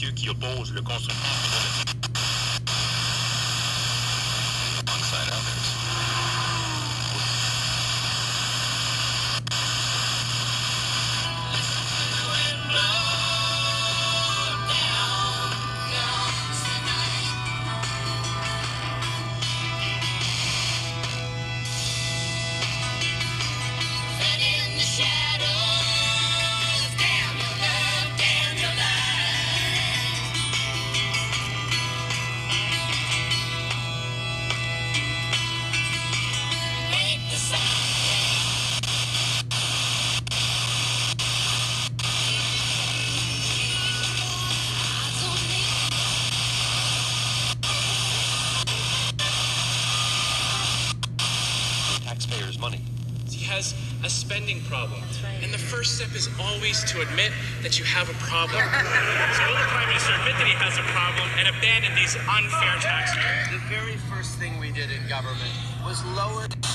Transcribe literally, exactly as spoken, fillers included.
messieurs qui opposent le constructeur alongside others. Taxpayers' money. He has a spending problem. Right. And the first step is always to admit that you have a problem. So will the Prime Minister admit that he has a problem and abandon these unfair taxes? The very first thing we did in government was lower